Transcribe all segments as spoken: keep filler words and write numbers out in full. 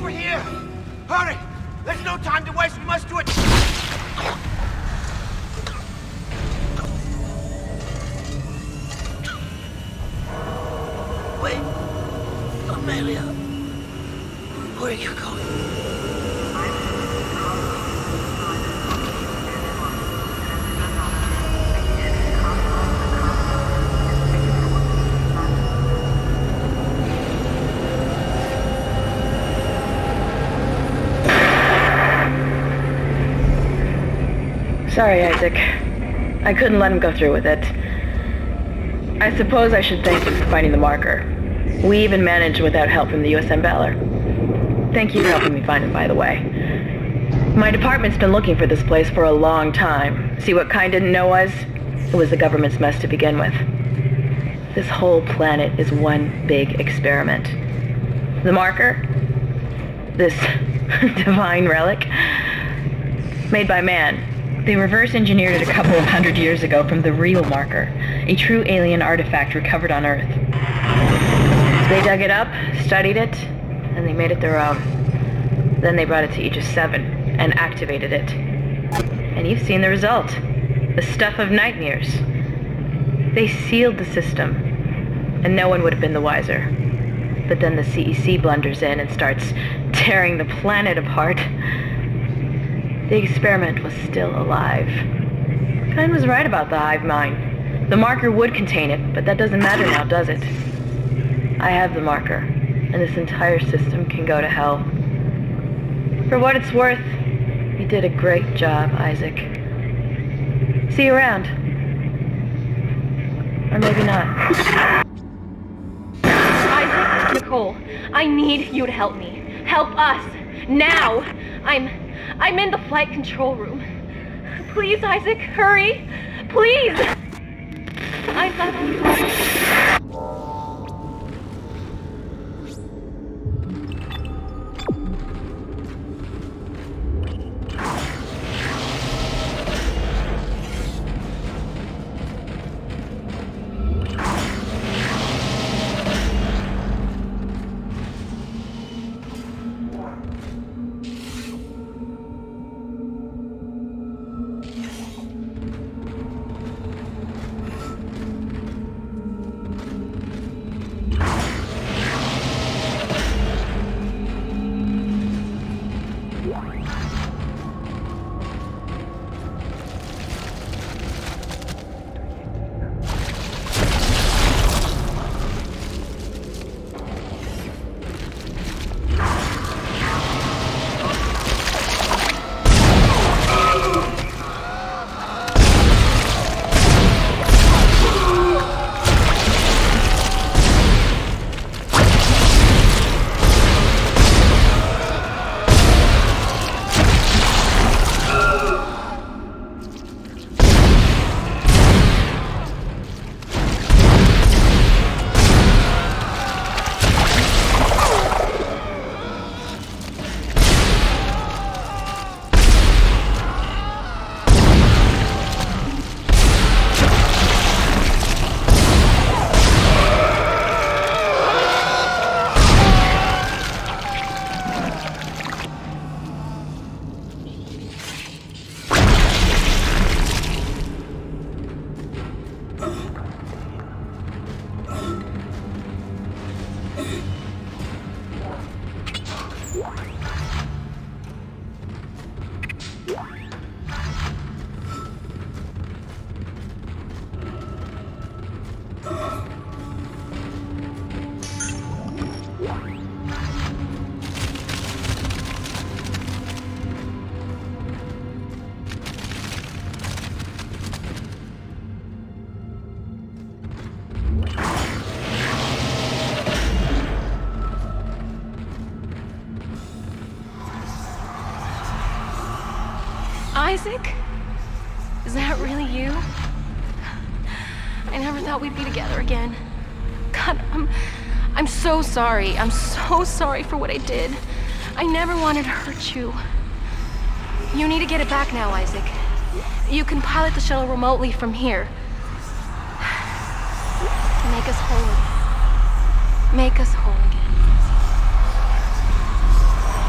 over here! Hurry! There's no time to waste, we must do it! Wait, Amelia, where are you going? Sorry, Isaac. I couldn't let him go through with it. I suppose I should thank you for finding the marker. We even managed without help from the U S M Valor. Thank you for helping me find it, by the way. My department's been looking for this place for a long time. See what Kind didn't know was? It was the government's mess to begin with. This whole planet is one big experiment. The marker? This divine relic? Made by man. They reverse engineered it a couple of hundred years ago from the real marker, a true alien artifact recovered on Earth. So they dug it up, studied it, and they made it their own. Then they brought it to Aegis seven and activated it. And you've seen the result. The stuff of nightmares. They sealed the system, and no one would have been the wiser. But then the C E C blunders in and starts tearing the planet apart. The experiment was still alive. Kind was right about the hive mind. The marker would contain it, but that doesn't matter now, does it? I have the marker, and this entire system can go to hell. For what it's worth, you did a great job, Isaac. See you around. Or maybe not. Isaac, Nicole, I need you to help me. Help us. Now! I'm... I'm in the flight control room. Please, Isaac, hurry! Please! I'm not... Isaac? Is that really you? I never thought we'd be together again. God, I'm... I'm so sorry. I'm so sorry for what I did. I never wanted to hurt you. You need to get it back now, Isaac. You can pilot the shuttle remotely from here. Make us whole again. Make us whole again.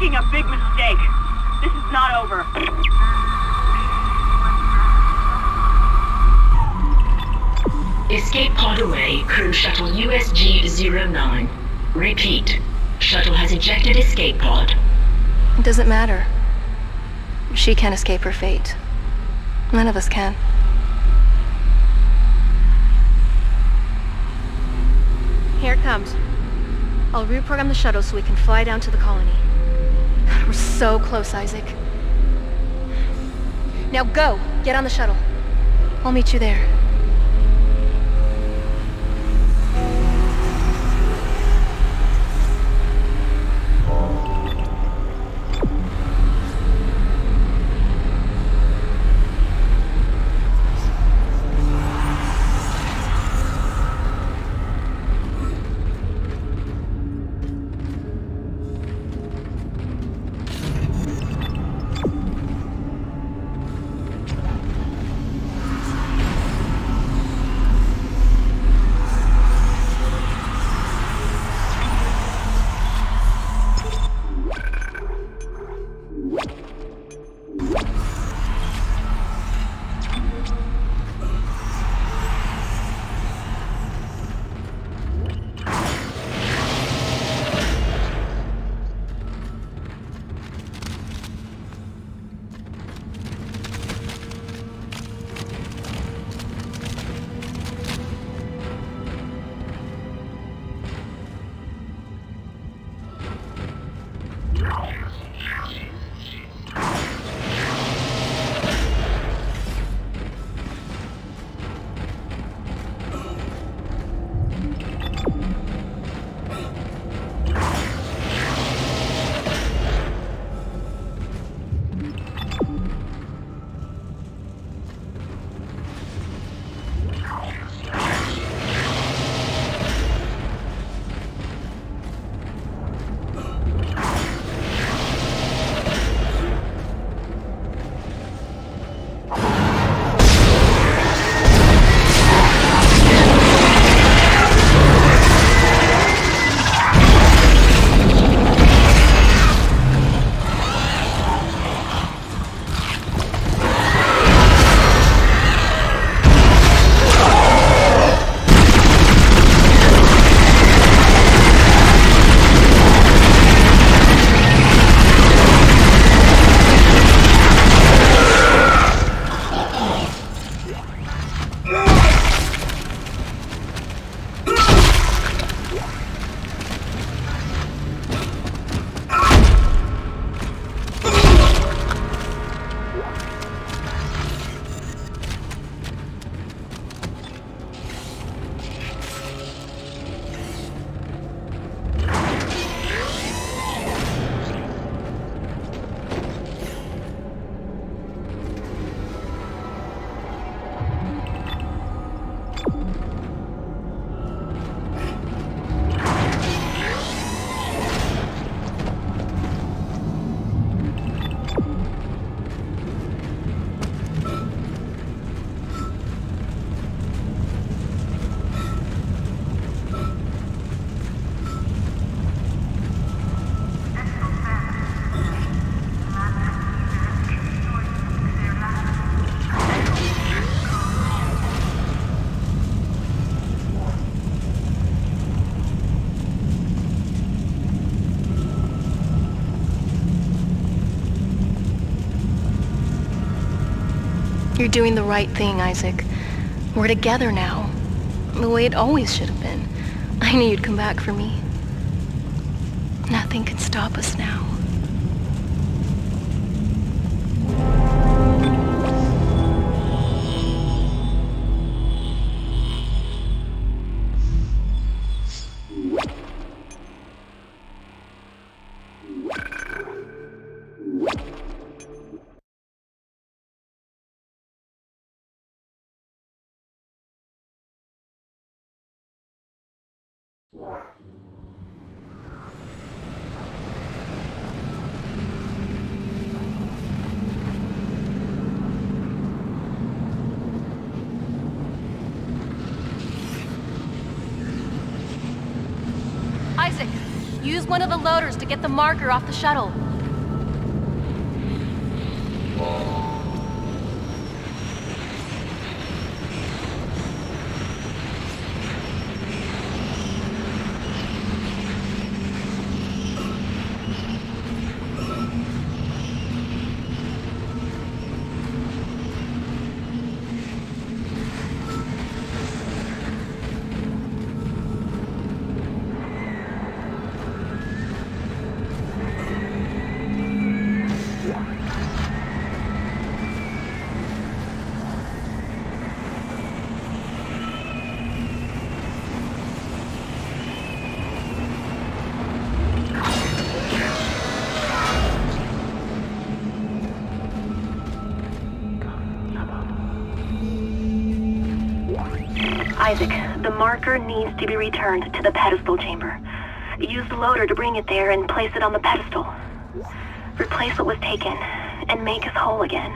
making a big mistake. This is not over. Escape pod away, crew shuttle U S G zero nine. Repeat. Shuttle has ejected escape pod. It doesn't matter. She can't escape her fate. None of us can. Here it comes. I'll reprogram the shuttle so we can fly down to the colony. We're so close, Isaac. Now go! Get on the shuttle. I'll meet you there. You're doing the right thing, Isaac. We're together now. The way it always should have been. I knew you'd come back for me. Nothing can stop us now. Isaac, use one of the loaders to get the marker off the shuttle. Isaac, the marker needs to be returned to the pedestal chamber. Use the loader to bring it there and place it on the pedestal. Replace what was taken, and make us whole again.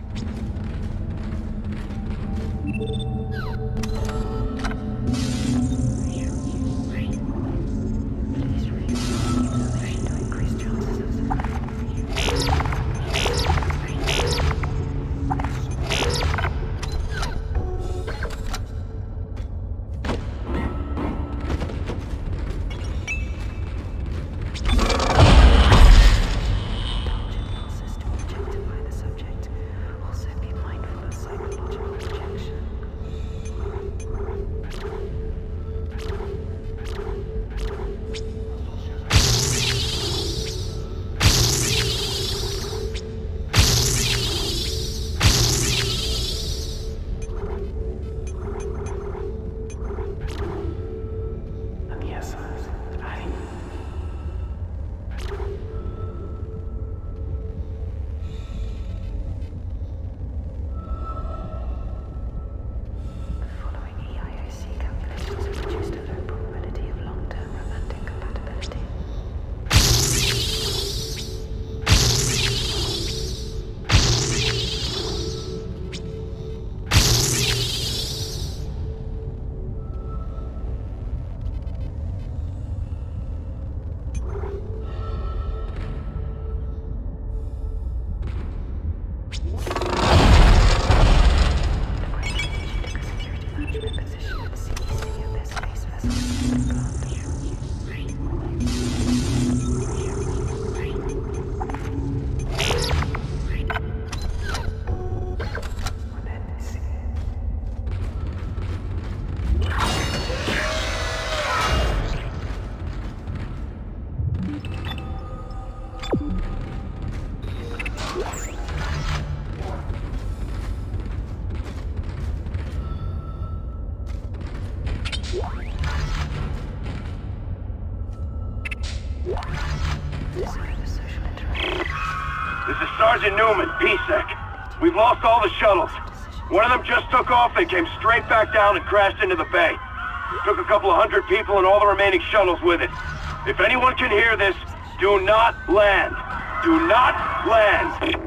Sergeant Newman, P SEC. We've lost all the shuttles. One of them just took off and came straight back down and crashed into the bay. Took a couple of hundred people and all the remaining shuttles with it. If anyone can hear this, do not land. Do not land.